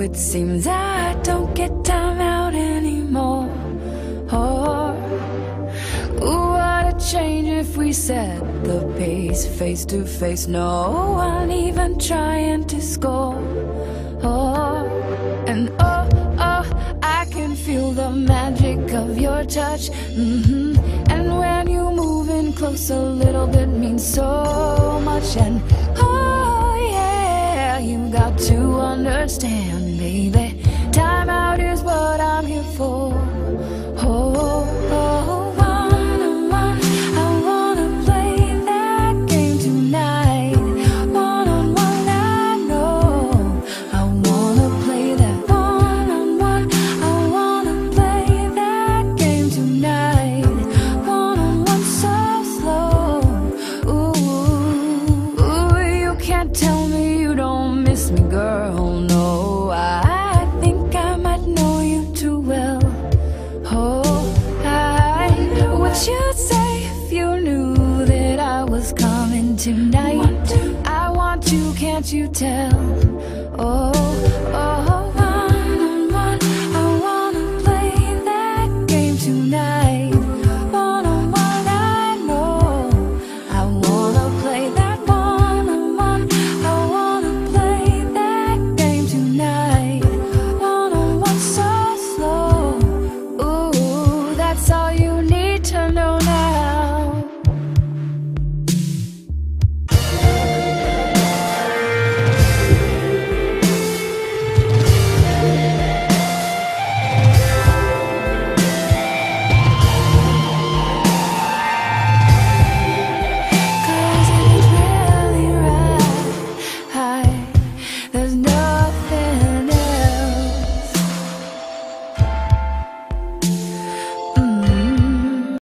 it seems I don't get time out anymore. Oh, what a change if we set the pace face to face. No one even trying to score. Oh, and oh, I can feel the magic of your touch. And when you move in close, a little bit means so much. And oh yeah, you got to understand, baby, time out is what I'm here for. Oh, one-on-one, I wanna play that game tonight. One-on-one, I know I wanna play that. One-on-one, I wanna play that game tonight. One-on-one, so slow. Ooh, you can't tell me you don't miss me, girl. No, I think I might know you too well. Oh, what you'd say if you knew that I was coming tonight. I want to, can't you tell? Oh,